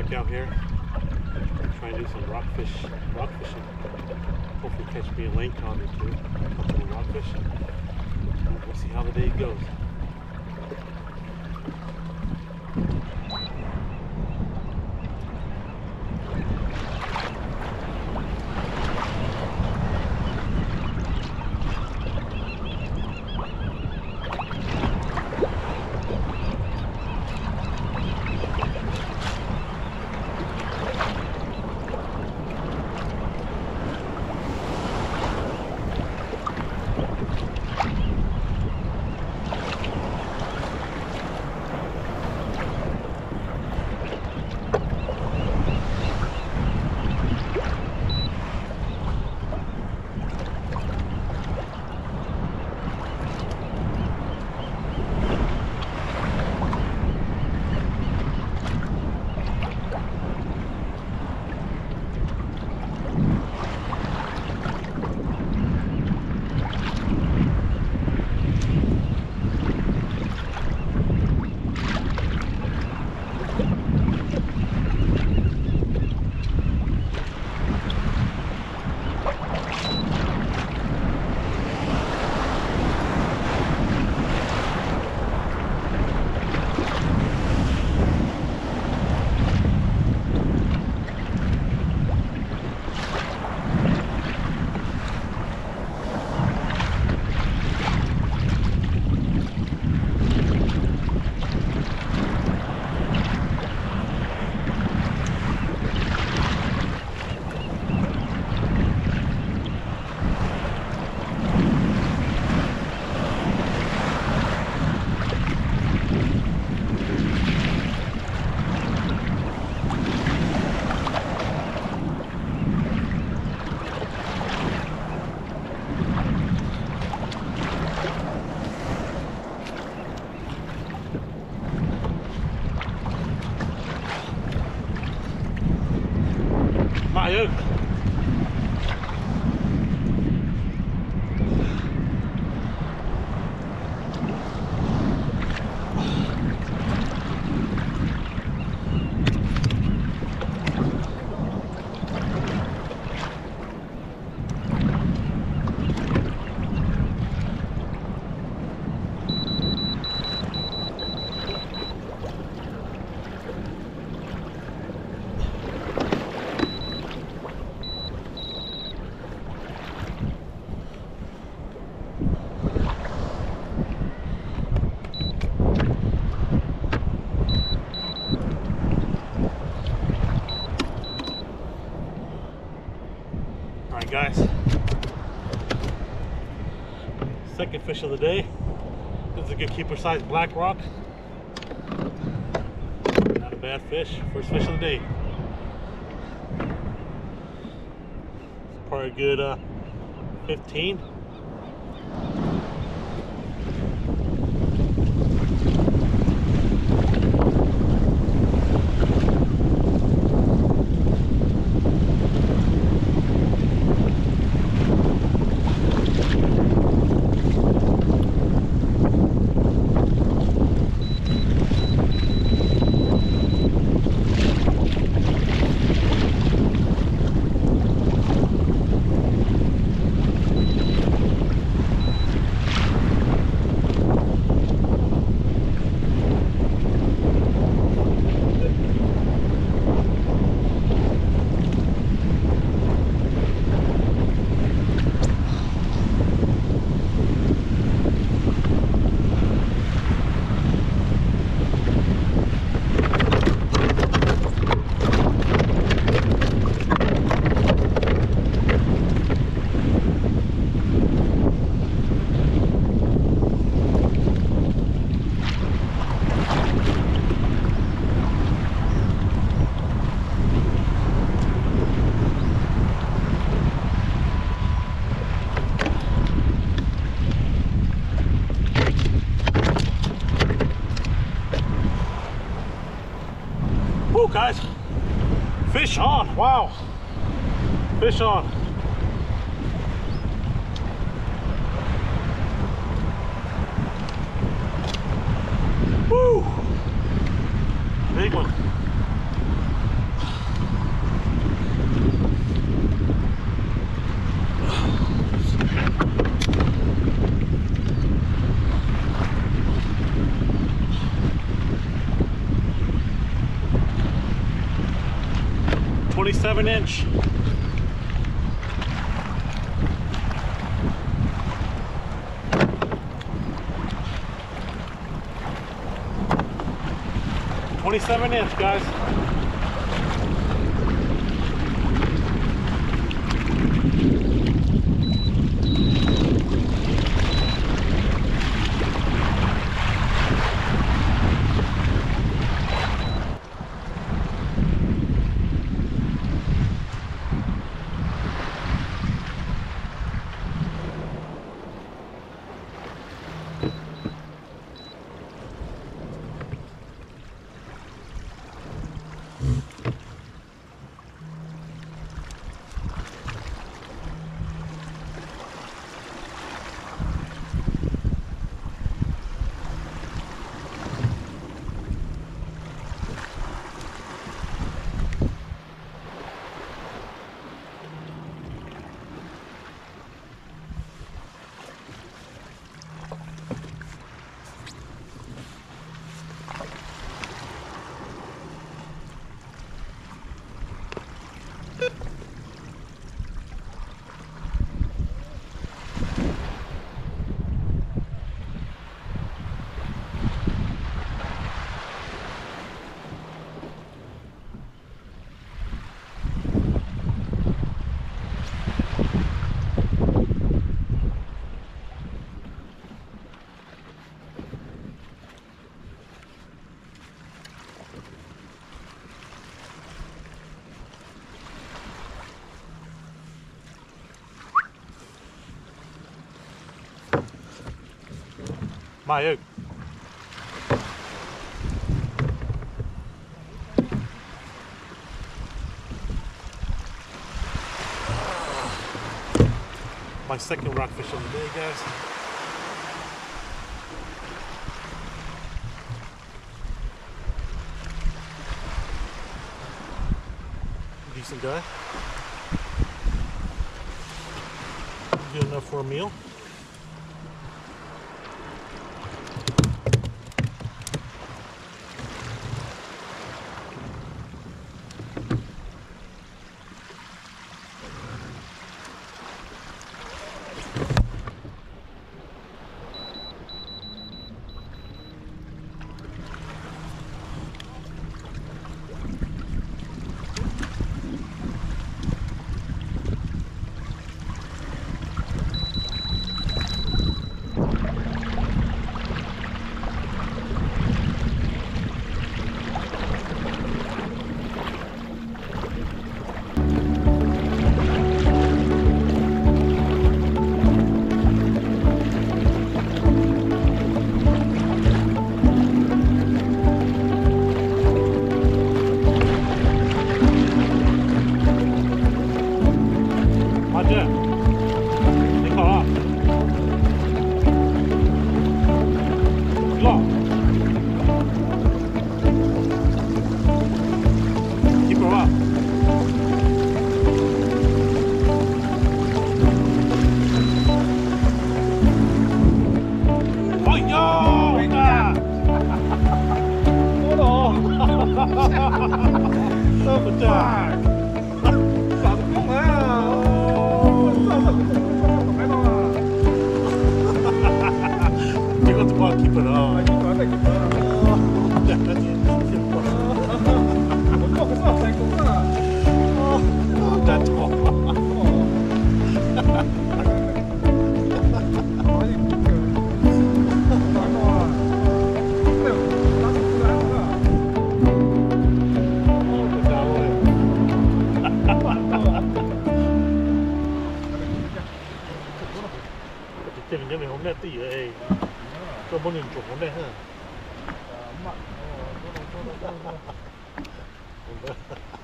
lake out here. Try and do some rock fishing. Hopefully catch me a lingcod or two. A couple of rockfish. And we'll see how the day goes. Mario. Alright guys, second fish of the day. This is a good keeper size black rock. Not a bad fish. First fish of the day. Probably a good 15. Woo, guys, fish on. Wow, fish on. Woo, big one. 27-inch. $27-inch, guys. Maio. My second rockfish of the day, guys. Decent guy. Good enough for a meal. Keep it on. That's all. Chừng cho mình hôm nay tỉ ơi. Cho bọn mình chụp hôm nay ha.